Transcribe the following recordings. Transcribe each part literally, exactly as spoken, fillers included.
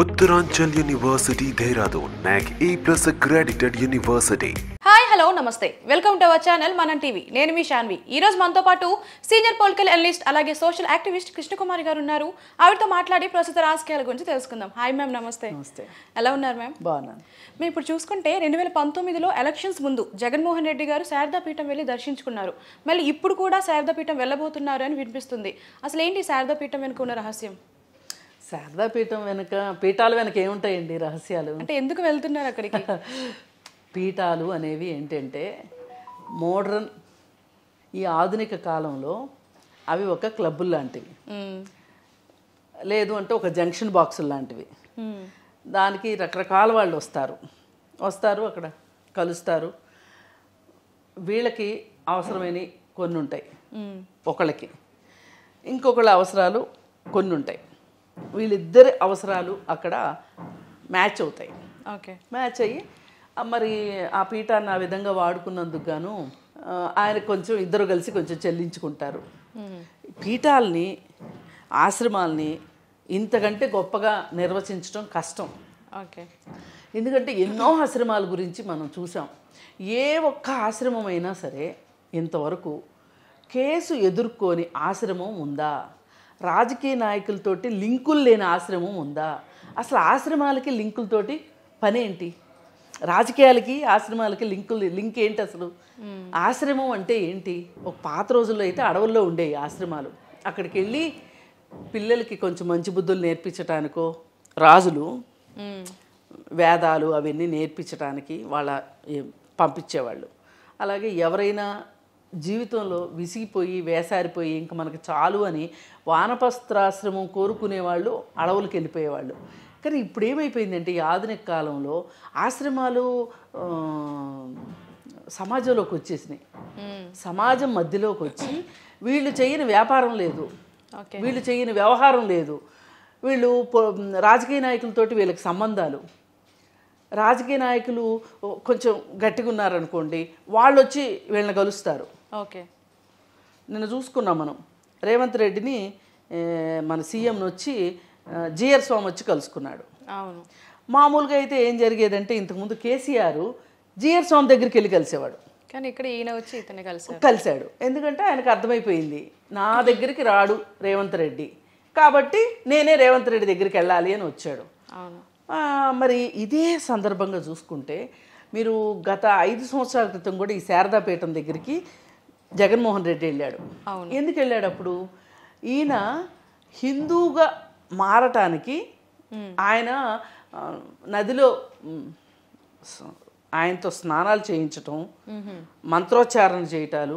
Uttaranchal University, Dehradun, N A C A plus accredited university. Hi hello నమస్తే welcome to our channel Manam TV నేను మీ శాన్వి. ఈ రోజు మనతో పాటు సీనియర్ పొలిటికల్ అనలిస్ట్ అలాగే సోషల్ యాక్టివిస్ట్ కృష్ణకుమారి గారు ఉన్నారు. ఆవిడతో మాట్లాడి ప్రస్తుత రాజకీయాల గురించి తెలుసుకుందాం. హాయ్ మ్యామ్, నమస్తే. నమస్తే. ఎలా ఉన్నారు మ్యామ్? బాగున్నాను. మేము ఇప్పుడు చూసుకుంటే రెండు వేల పంతొమ్మిదిలో ఎలక్షన్స్ ముందు జగన్మోహన్ రెడ్డి గారు శారదాపీఠం వెళ్ళి దర్శించుకున్నారు. మళ్ళీ ఇప్పుడు కూడా శారదాపీఠం వెళ్ళబోతున్నారు అని వినిపిస్తుంది. అసలు ఏంటి శారదాపీఠం వెనుక ఉన్న రహస్యం? శారదాపీఠం వెనుక పీఠాలు వెనక ఏముంటాయండి రహస్యాలు? అంటే ఎందుకు వెళ్తున్నారు అక్కడికి? పీఠాలు అనేవి ఏంటంటే మోడ్రన్ ఈ ఆధునిక కాలంలో అవి ఒక క్లబ్బులు లాంటివి, లేదు అంటే ఒక జంక్షన్ బాక్సులు లాంటివి. దానికి రకరకాల వాళ్ళు వస్తారు వస్తారు అక్కడ కలుస్తారు. వీళ్ళకి అవసరమైనవి కొన్ని ఉంటాయి, ఒకళ్ళకి ఇంకొకళ్ళ అవసరాలు కొన్ని ఉంటాయి. వీళ్ళిద్దరి అవసరాలు అక్కడ మ్యాచ్ అవుతాయి. ఓకే, మ్యాచ్ అయ్యి మరి ఆ పీఠాన్ని ఆ విధంగా వాడుకున్నందుకు గాను ఆయన కొంచెం ఇద్దరు కలిసి కొంచెం చెల్లించుకుంటారు. పీఠాలని ఆశ్రమాలని ఇంతకంటే గొప్పగా నిర్వచించడం కష్టం. ఓకే, ఎందుకంటే ఎన్నో ఆశ్రమాల గురించి మనం చూసాం. ఏ ఒక్క ఆశ్రమం అయినా సరే ఇంతవరకు కేసు ఎదుర్కొని ఆశ్రమం ఉందా? రాజకీయ నాయకులతోటి లింకులు లేని ఆశ్రమం ఉందా? అసలు ఆశ్రమాలకి లింకులతోటి పనేంటి? రాజకీయాలకి ఆశ్రమాలకి లింకులు లింక్ ఏంటి అసలు? ఆశ్రమం అంటే ఏంటి? ఒక పాత రోజుల్లో అయితే అడవుల్లో ఉండేవి ఆశ్రమాలు. అక్కడికి వెళ్ళి పిల్లలకి కొంచెం మంచి బుద్ధులు నేర్పించటానికో రాజులు వేదాలు అవన్నీ నేర్పించడానికి వాళ్ళ పంపించేవాళ్ళు. అలాగే ఎవరైనా జీవితంలో విసిగిపోయి వేసారిపోయి ఇంక మనకు చాలు అని వానప్రస్థాశ్రమం కోరుకునేవాళ్ళు అడవులకు వెళ్ళిపోయేవాళ్ళు. కానీ ఇప్పుడు ఏమైపోయిందంటే ఈ ఆధునిక కాలంలో ఆశ్రమాలు సమాజంలోకి వచ్చేసినాయి. సమాజం మధ్యలోకి వచ్చి వీళ్ళు చేయని వ్యాపారం లేదు, వీళ్ళు చేయని వ్యవహారం లేదు. వీళ్ళు రాజకీయ నాయకులతోటి వీళ్ళకి సంబంధాలు. రాజకీయ నాయకులు కొంచెం గట్టిగా ఉన్నారనుకోండి, వాళ్ళు వచ్చి వీళ్ళని కలుస్తారు. ఓకే, నిన్న చూసుకున్నాం మనం రేవంత్ రెడ్డిని, మన సీఎంని వచ్చి జిఆర్ స్వామి వచ్చి కలుసుకున్నాడు. అవును. మామూలుగా అయితే ఏం జరిగేదంటే ఇంతకుముందు కేసీఆర్ జిఆర్ స్వామి దగ్గరికి వెళ్ళి కలిసేవాడు, కానీ ఇక్కడ ఈయన వచ్చి ఇతన్ని కలిసాడు కలిశాడు ఎందుకంటే ఆయనకు అర్థమైపోయింది నా దగ్గరికి రాడు రేవంత్ రెడ్డి, కాబట్టి నేనే రేవంత్ రెడ్డి దగ్గరికి వెళ్ళాలి అని వచ్చాడు. అవును. మరి ఇదే సందర్భంగా చూసుకుంటే మీరు గత ఐదు సంవత్సరాల క్రితం కూడా ఈ శారదాపీఠం దగ్గరికి జగన్మోహన్ రెడ్డి వెళ్ళాడు. ఎందుకు వెళ్ళాడు? అప్పుడు ఈయన హిందూగా మారటానికి ఆయన నదిలో ఆయనతో స్నానాలు చేయించటం, మంత్రోచ్చారణ చేయటాలు,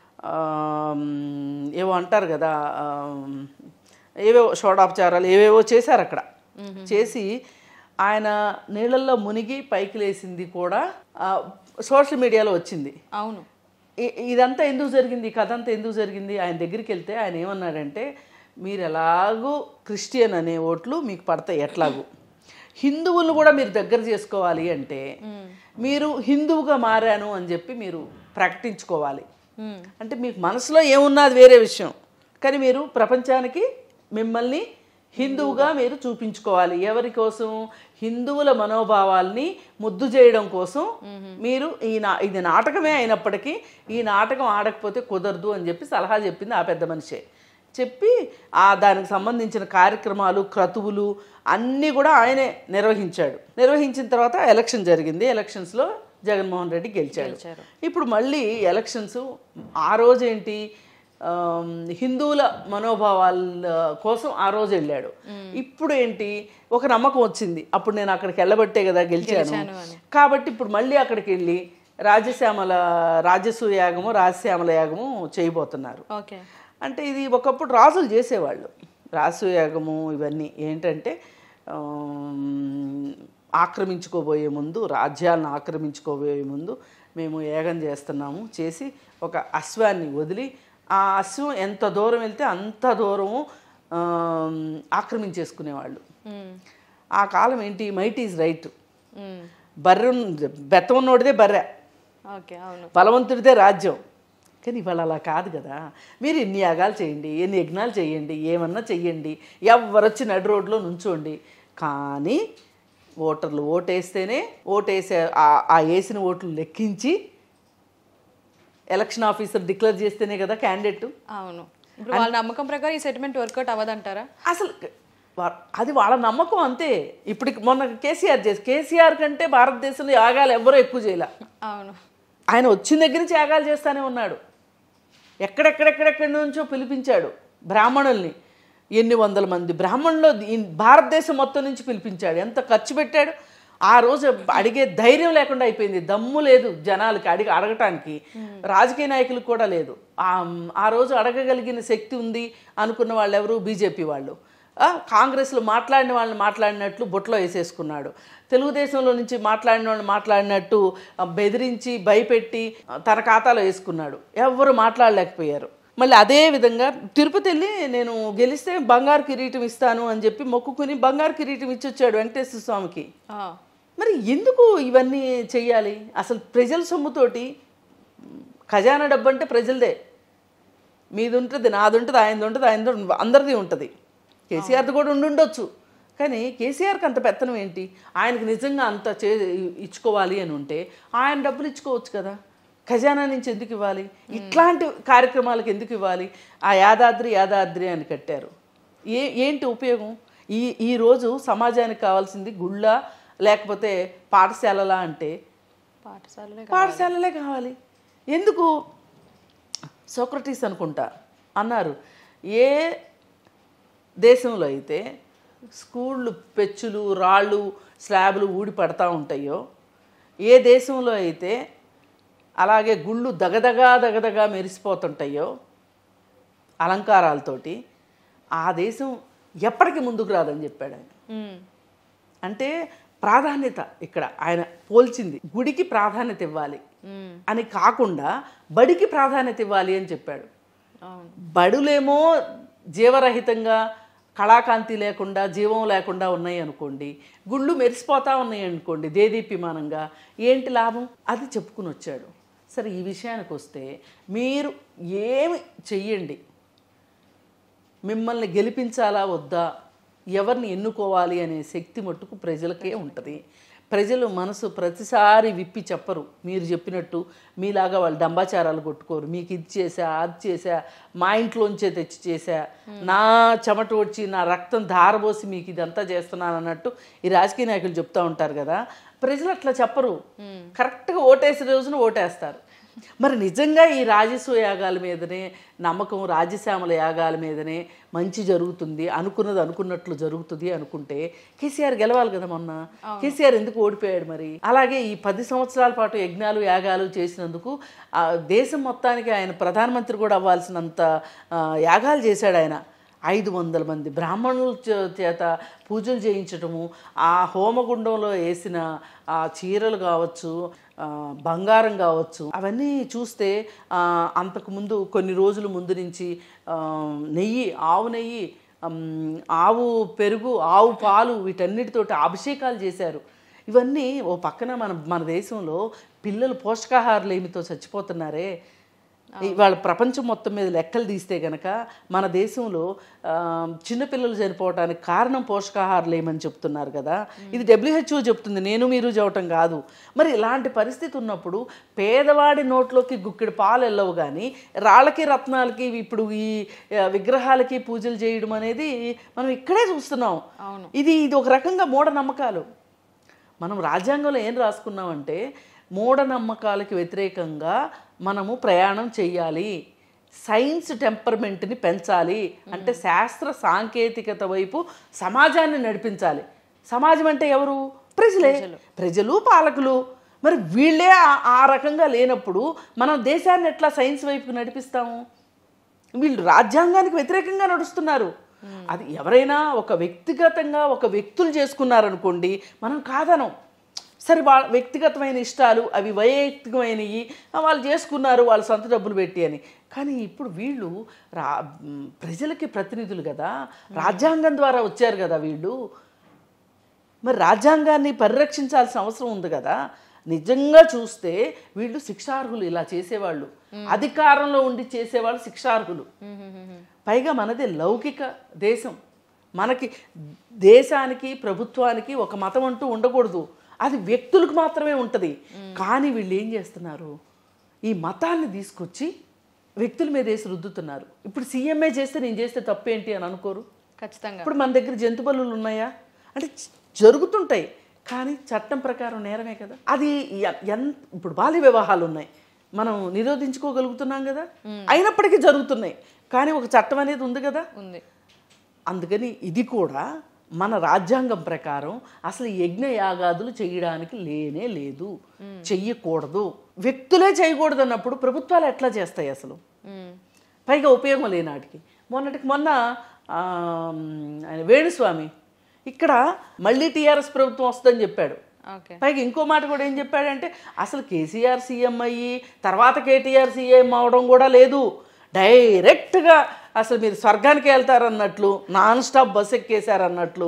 ఏవో అంటారు కదా, ఏవేవో షోడాపచారాలు ఏవేవో చేశారు అక్కడ. చేసి ఆయన నీళ్ళల్లో మునిగి పైకి లేసింది కూడా సోషల్ మీడియాలో వచ్చింది. అవును. ఇదంతా ఎందుకు జరిగింది? ఈ కథ అంతా ఎందుకు జరిగింది? ఆయన దగ్గరికి వెళ్తే ఆయన ఏమన్నాడంటే, మీరు ఎలాగూ క్రిస్టియన్ అనే ఓట్లు మీకు పడతాయి, ఎట్లాగూ హిందువులను కూడా మీరు దగ్గర చేసుకోవాలి అంటే మీరు హిందువుగా మారాను అని చెప్పి మీరు ప్రకటించుకోవాలి. అంటే మీకు మనసులో ఏమున్నది వేరే విషయం, కానీ మీరు ప్రపంచానికి మిమ్మల్ని హిందువుగా మీరు చూపించుకోవాలి. ఎవరి కోసం? హిందువుల మనోభావాల్ని ముద్దు చేయడం కోసం మీరు ఈ నా ఇది నాటకమే అయినప్పటికీ ఈ నాటకం ఆడకపోతే కుదరదు అని చెప్పి సలహా చెప్పింది ఆ పెద్ద మనిషే. చెప్పి ఆ దానికి సంబంధించిన కార్యక్రమాలు క్రతువులు అన్నీ కూడా ఆయనే నిర్వహించాడు. నిర్వహించిన తర్వాత ఎలక్షన్ జరిగింది. ఎలక్షన్స్లో జగన్మోహన్ రెడ్డి గెలిచాడు. ఇప్పుడు మళ్ళీ ఎలక్షన్స్ ఆ రోజేంటి హిందువుల మనోభావాల కోసం ఆ రోజు వెళ్ళాడు. ఇప్పుడు ఏంటి ఒక నమ్మకం వచ్చింది, అప్పుడు నేను అక్కడికి వెళ్ళబట్టే కదా గెలిచాను కాబట్టి ఇప్పుడు మళ్ళీ అక్కడికి వెళ్ళి రాజశ్యామల రాజసూయ యాగము రాజశ్యామల యాగము చేయబోతున్నారు. అంటే ఇది ఒకప్పుడు రాజులు చేసేవాళ్ళు. రాజసూయ యాగము ఇవన్నీ ఏంటంటే ఆక్రమించుకోబోయే ముందు, రాజ్యాలను ఆక్రమించుకోబోయే ముందు మేము యాగం చేస్తున్నాము చేసి ఒక అశ్వాన్ని వదిలి ఆ అశ్వం ఎంత దూరం వెళ్తే అంత దూరము ఆక్రమించేసుకునేవాళ్ళు. ఆ కాలం ఏంటి, మైట్ ఈజ్ రైట్, బర్రె బెత్తం ఉన్నోడిదే బర్రె, బలవంతుడిదే రాజ్యం. కానీ ఇవాళ అలా కాదు కదా. మీరు ఎన్ని యాగాలు చేయండి, ఎన్ని యజ్ఞాలు చేయండి, ఏమన్నా చెయ్యండి, ఎవరు వచ్చి నడి రోడ్లో నుంచోండి, కానీ ఓటర్లు ఓటేస్తేనే ఓటేసే ఆ వేసిన ఓట్లు లెక్కించి ఎలక్షన్ ఆఫీసర్ డిక్లేర్ చేస్తేనే కదా క్యాండిడేట్. అవును, ఇప్పుడు వాళ్ళ నమ్మకం ప్రకారం ఈ సెటిల్మెంట్ వర్కౌట్ అవ్వదంటారా? అసలు అది వాళ్ళ నమ్మకం అంతే. ఇప్పుడు మొన్న కేసీఆర్ చేసి కేసీఆర్ కంటే భారతదేశంలో యాగాలు ఎవరో ఎక్కువ చేయలే. అవును, ఆయన వచ్చిన దగ్గర నుంచి యాగాలు చేస్తూనే ఉన్నాడు. ఎక్కడెక్కడెక్కడెక్కడి నుంచో పిలిపించాడు బ్రాహ్మణుల్ని. ఎన్ని వందల మంది బ్రాహ్మణులు భారతదేశం మొత్తం నుంచి పిలిపించాడు. ఎంత ఖర్చు పెట్టాడు. ఆ రోజు అడిగే ధైర్యం లేకుండా అయిపోయింది. దమ్ము లేదు జనాలకి అడిగి అడగటానికి, రాజకీయ నాయకులకు కూడా లేదు. ఆ రోజు అడగగలిగిన శక్తి ఉంది అనుకున్న వాళ్ళు ఎవరు? బీజేపీ వాళ్ళు. కాంగ్రెస్లో మాట్లాడిన వాళ్ళని మాట్లాడినట్లు బొట్లో వేసేసుకున్నాడు. తెలుగుదేశంలో నుంచి మాట్లాడిన వాళ్ళని మాట్లాడినట్టు బెదిరించి భయపెట్టి తన ఖాతాలో వేసుకున్నాడు. ఎవరు మాట్లాడలేకపోయారు. మళ్ళీ అదే విధంగా తిరుపతి వెళ్ళి నేను గెలిస్తే బంగారు కిరీటం ఇస్తాను అని చెప్పి మొక్కుకుని బంగారు కిరీటం ఇచ్చి వచ్చాడు వెంకటేశ్వర స్వామికి. మరి ఎందుకు ఇవన్నీ చెయ్యాలి? అసలు ప్రజల సొమ్ముతోటి, ఖజానా డబ్బు అంటే ప్రజలదే. మీది ఉంటుంది, నాది ఉంటుంది, ఆయనది ఉంటుంది, ఆయనది అందరిది ఉంటుంది. కేసీఆర్ది కూడా ఉండుండొచ్చు. కానీ కేసీఆర్కి అంత పెత్తనం ఏంటి? ఆయనకు నిజంగా అంత చే ఇచ్చుకోవాలి అని ఉంటే ఆయన డబ్బులు ఇచ్చుకోవచ్చు కదా. ఖజానా నుంచి ఎందుకు ఇవ్వాలి? ఇట్లాంటి కార్యక్రమాలకు ఎందుకు ఇవ్వాలి? ఆ యాదాద్రి యాదాద్రి అని కట్టారు. ఏ ఏంటి ఉపయోగం? ఈ ఈరోజు సమాజానికి కావాల్సింది గుళ్ళ లేకపోతే పాఠశాలలా అంటే పాఠశాలలే పాఠశాలలే కావాలి. ఎందుకు? సోక్రటీస్ అనుకుంటా అన్నారు, ఏ దేశంలో అయితే స్కూళ్ళు పెచ్చులు రాళ్ళు స్లాబ్లు ఊడి పడతా ఉంటాయో, ఏ దేశంలో అయితే అలాగే గుళ్ళు దగదగా దగదగా మెరిసిపోతుంటాయో అలంకారాలతోటి, ఆ దేశం ఎప్పటికీ ముందుకు రాదని చెప్పాడు ఆయన. అంటే ప్రాధాన్యత ఇక్కడ ఆయన పోల్చింది గుడికి ప్రాధాన్యత ఇవ్వాలి అని కాకుండా బడికి ప్రాధాన్యత ఇవ్వాలి అని చెప్పాడు. బడులేమో జీవరహితంగా కళాకాంతి లేకుండా జీవం లేకుండా ఉన్నాయి అనుకోండి, గుళ్ళు మెరిసిపోతూ ఉన్నాయి అనుకోండి దేదీప్యమానంగా, ఏంటి లాభం? అది చెప్పుకుని వచ్చాడు. సరే, ఈ విషయానికి వస్తే మీరు ఏమి చెయ్యండి, మిమ్మల్ని గెలిపించాలా వద్దా, ఎవరిని ఎన్నుకోవాలి అనే శక్తి మట్టుకు ప్రజలకే ఉంటుంది. ప్రజలు మనసు ప్రతిసారి విప్పి చెప్పరు. మీరు చెప్పినట్టు మీలాగా వాళ్ళు డంబాచారాలు కొట్టుకోరు. మీకు ఇది చేసా అది చేసా, మా ఇంట్లోంచే తెచ్చి చేసా, నా చెమట వచ్చి నా రక్తం ధారబోసి మీకు ఇదంతా చేస్తున్నాను అన్నట్టు ఈ రాజకీయ నాయకులు చెప్తూ ఉంటారు కదా. ప్రజలు అట్లా చెప్పరు. కరెక్ట్గా ఓటేసే రోజున ఓటేస్తారు. మరి నిజంగా ఈ రాజస్వ యాగాల మీదనే నమ్మకం, రాజశ్యామల యాగాల మీదనే మంచి జరుగుతుంది, అనుకున్నది అనుకున్నట్లు జరుగుతుంది అనుకుంటే కేసీఆర్ గెలవాలి కదా. మొన్న కేసీఆర్ ఎందుకు ఓడిపోయాడు మరి? అలాగే ఈ పది సంవత్సరాల పాటు యజ్ఞాలు యాగాలు చేసినందుకు దేశం మొత్తానికి ఆయన ప్రధానమంత్రి కూడా అవ్వాల్సినంత యాగాలు చేశాడు ఆయన. ఐదు వందల మంది బ్రాహ్మణుల చేత పూజలు చేయించటము, ఆ హోమగుండంలో వేసిన ఆ చీరలు కావచ్చు, బంగారం కావచ్చు, అవన్నీ చూస్తే అంతకుముందు కొన్ని రోజుల ముందు నుంచి నెయ్యి, ఆవు నెయ్యి, ఆవు పెరుగు, ఆవు పాలు, వీటన్నిటితోటి అభిషేకాలు చేశారు. ఇవన్నీ ఓ పక్కన మన మన దేశంలో పిల్లలు పోషకాహారలేమితో చచ్చిపోతున్నారే. వాళ్ళ ప్రపంచం మొత్తం మీద లెక్కలు తీస్తే కనుక మన దేశంలో చిన్నపిల్లలు చనిపోవడానికి కారణం పోషకాహారాలు ఏమని చెప్తున్నారు కదా. ఇది డబ్ల్యూహెచ్ఓ చెప్తుంది, నేను మీరు చెప్పటం కాదు. మరి ఇలాంటి పరిస్థితి ఉన్నప్పుడు పేదవాడి నోట్లోకి గుక్కెడు పాలు వెళ్ళవు, కానీ రాళ్ళకి రత్నాలకి ఇప్పుడు ఈ విగ్రహాలకి పూజలు చేయడం అనేది మనం ఇక్కడే చూస్తున్నాం. ఇది ఇది ఒక రకంగా మూఢనమ్మకాలు. మనం రాజ్యాంగంలో ఏం రాసుకున్నామంటే మూఢనమ్మకాలకి వ్యతిరేకంగా మనము ప్రయాణం చెయ్యాలి, సైన్స్ టెంపర్మెంట్ని పెంచాలి, అంటే శాస్త్ర సాంకేతికత వైపు సమాజాన్ని నడిపించాలి. సమాజం అంటే ఎవరు? ప్రజలే. ప్రజలు పాలకులు. మరి వీళ్ళే ఆ రకంగా లేనప్పుడు మనం దేశాన్ని ఎట్లా సైన్స్ వైపుకు నడిపిస్తాము? వీళ్ళు రాజ్యాంగానికి వ్యతిరేకంగా నడుస్తున్నారు. అది ఎవరైనా ఒక వ్యక్తిగతంగా ఒక వ్యక్తులు చేసుకున్నారనుకోండి, మనం కాదనం. సరే, వాళ్ళ వ్యక్తిగతమైన ఇష్టాలు అవి వైయక్తికమైనవి, వాళ్ళు చేసుకున్నారు వాళ్ళ సొంత డబ్బులు పెట్టి అని. కానీ ఇప్పుడు వీళ్ళు రా ప్రజలకి ప్రతినిధులు కదా, రాజ్యాంగం ద్వారా వచ్చారు కదా వీళ్ళు. మరి రాజ్యాంగాన్ని పరిరక్షించాల్సిన అవసరం ఉంది కదా. నిజంగా చూస్తే వీళ్ళు శిక్షార్హులు. ఇలా చేసేవాళ్ళు, అధికారంలో ఉండి చేసేవాళ్ళు శిక్షార్హులు. పైగా మనది లౌకిక దేశం, మనకి దేశానికి ప్రభుత్వానికి ఒక మతం అంటూ ఉండకూడదు, అది వ్యక్తులకు మాత్రమే ఉంటుంది. కానీ వీళ్ళు ఏం చేస్తున్నారు, ఈ మతాన్ని తీసుకొచ్చి వ్యక్తుల మీద వేసి రుద్దుతున్నారు. ఇప్పుడు సీఎంఏ చేస్తే నేను చేస్తే తప్పేంటి అని అనుకోరు ఖచ్చితంగా. ఇప్పుడు మన దగ్గర జంతు బలులు ఉన్నాయా అంటే జరుగుతుంటాయి, కానీ చట్టం ప్రకారం నేరమే కదా అది. ఎంత ఇప్పుడు బాల్య వివాహాలు ఉన్నాయి, మనం నిరోధించుకోగలుగుతున్నాం కదా, అయినప్పటికీ జరుగుతున్నాయి, కానీ ఒక చట్టం అనేది ఉంది కదా ఉంది. అందుకని ఇది కూడా మన రాజ్యాంగం ప్రకారం అసలు యజ్ఞ యాగాదులు చేయడానికి లేనే లేదు, చెయ్యకూడదు. వ్యక్తులే చేయకూడదు అన్నప్పుడు ప్రభుత్వాలు ఎట్లా చేస్తాయి అసలు? పైగా ఉపయోగం లేనాటికి. మొన్నటికి మొన్న ఆయన వేణుస్వామి ఇక్కడ మళ్ళీ టీఆర్ఎస్ ప్రభుత్వం వస్తుందని చెప్పాడు. పైగా ఇంకో మాట కూడా ఏం చెప్పాడంటే అసలు కేసీఆర్ సీఎం అయ్యి తర్వాత కేటీఆర్ సీఎం అవడం కూడా లేదు, డైరెక్ట్గా అసలు మీరు స్వర్గానికి వెళ్తారన్నట్లు నాన్ స్టాప్ బస్ ఎక్కేశారన్నట్లు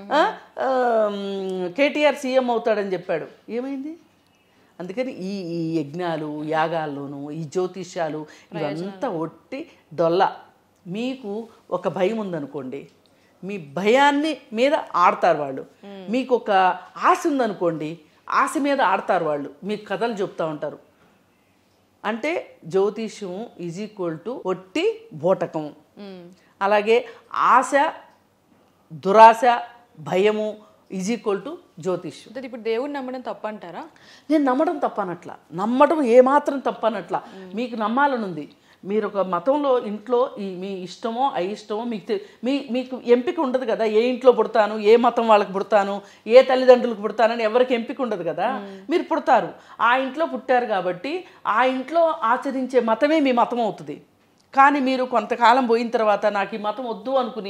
కేటీఆర్ సీఎం అవుతాడని చెప్పాడు. ఏమైంది? అందుకని ఈ ఈ యజ్ఞాలు యాగాల్లోనూ ఈ జ్యోతిష్యాలు ఇవంతా ఒట్టి డొల్ల. మీకు ఒక భయం ఉందనుకోండి, మీ భయాన్ని మీద ఆడతారు వాళ్ళు. మీకు ఒక ఆశ ఉందనుకోండి, ఆశ మీద ఆడతారు వాళ్ళు, మీకు కథలు చెప్తూ ఉంటారు. అంటే జ్యోతిష్యం ఈజ్ ఈక్వల్ టు ఒట్టి బోటకం. అలాగే ఆశ, దురాశ, భయము ఈజ్ ఈక్వల్ టు జ్యోతిష్యం. ఇప్పుడు దేవుడిని నమ్మడం తప్పంటారా? నేను నమ్మడం తప్పనట్లా, నమ్మడం ఏమాత్రం తప్పనట్లా. మీకు నమ్మాలనుంది, మీరు ఒక మతంలో ఇంట్లో ఈ మీ ఇష్టమో అయిష్టమో మీకు మీ మీకు ఎంపిక ఉండదు కదా, ఏ ఇంట్లో పుడతాను, ఏ మతం వాళ్ళకి పుడతాను, ఏ తల్లిదండ్రులకు పుడతానని ఎవరికి ఎంపిక ఉండదు కదా. మీరు పుడతారు, ఆ ఇంట్లో పుట్టారు కాబట్టి ఆ ఇంట్లో ఆచరించే మతమే మీ మతం అవుతుంది. కానీ మీరు కొంతకాలం పోయిన తర్వాత నాకు ఈ మతం వద్దు అనుకుని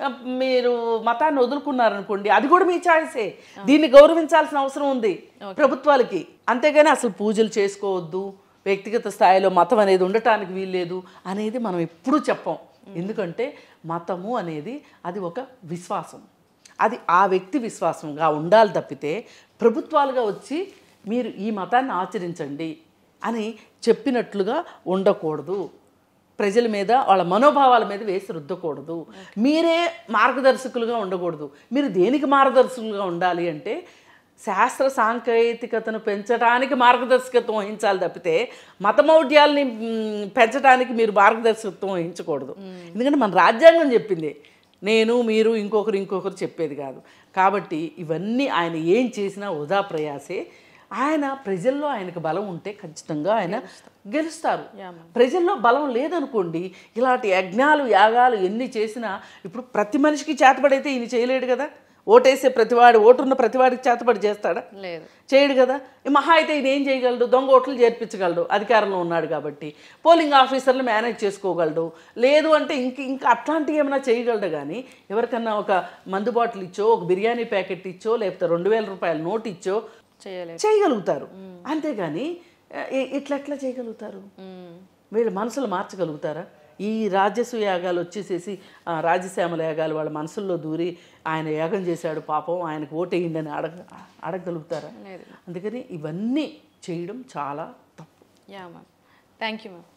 మీరు మతాన్ని వదులుకున్నారనుకోండి, అది కూడా మీ ఛాయిసే. దీన్ని గౌరవించాల్సిన అవసరం ఉంది ప్రభుత్వాలకి. అంతేగాని అసలు పూజలు చేసుకోవద్దు, వ్యక్తిగత స్థాయిలో మతం అనేది ఉండటానికి వీల్లేదు అనేది మనం ఎప్పుడూ చెప్పం. ఎందుకంటే మతము అనేది అది ఒక విశ్వాసం, అది ఆ వ్యక్తి విశ్వాసంగా ఉండాలి తప్పితే ప్రభుత్వాలుగా వచ్చి మీరు ఈ మతాన్ని ఆచరించండి అని చెప్పినట్లుగా ఉండకూడదు. ప్రజల మీద వాళ్ళ మనోభావాల మీద వేసి రుద్దకూడదు. మీరే మార్గదర్శకులుగా ఉండకూడదు. మీరు దేనికి మార్గదర్శకులుగా ఉండాలి అంటే శాస్త్ర సాంకేతికతను పెంచడానికి మార్గదర్శకత్వం వహించాలి తప్పితే మతమౌఢ్యాలని పెంచడానికి మీరు మార్గదర్శకత్వం వహించకూడదు. ఎందుకంటే మన రాజ్యాంగం చెప్పింది, నేను మీరు ఇంకొకరు ఇంకొకరు చెప్పేది కాదు. కాబట్టి ఇవన్నీ ఆయన ఏం చేసినా వృధా ప్రయాసే. ఆయన ప్రజల్లో ఆయనకు బలం ఉంటే ఖచ్చితంగా ఆయన గెలుస్తారు. ప్రజల్లో బలం లేదనుకోండి, ఇలాంటి యజ్ఞాలు యాగాలు ఎన్ని చేసినా ఇప్పుడు ప్రతి మనిషికి చేతబడైతే ఈయన చేయలేడు కదా. ఓటేసే ప్రతివాడు, ఓటున్న ప్రతివాడికి చేతబడి చేస్తాడా? లేదు, చేయడు కదా. మహా అయితే ఇది ఏం చేయగలడు, దొంగ ఓట్లు చేర్పించగలడు, అధికారంలో ఉన్నాడు కాబట్టి. పోలింగ్ ఆఫీసర్లు మేనేజ్ చేసుకోగలడు. లేదు అంటే ఇంక ఇంకా అట్లాంటివి ఏమైనా చేయగలడు. కానీ ఎవరికన్నా ఒక మందు బాటిల్ ఇచ్చో, ఒక బిర్యానీ ప్యాకెట్ ఇచ్చో, లేకపోతే రెండు వేల రూపాయల నోట్ ఇచ్చో చేయగలుగుతారు. అంతేగాని ఇట్లా ఎట్లా చేయగలుగుతారు? వీళ్ళ మనసులు మార్చగలుగుతారా? ఈ రాజస్వ యాగాలు వచ్చేసేసి రాజశ్యామల యాగాలు వాళ్ళ మనసుల్లో దూరి ఆయన యాగం చేశాడు పాపం ఆయనకు ఓటేయండి అని అడగ అడగగలుగుతారా? అందుకని ఇవన్నీ చేయడం చాలా తప్పు. Yeah ma'am, thank you ma'am.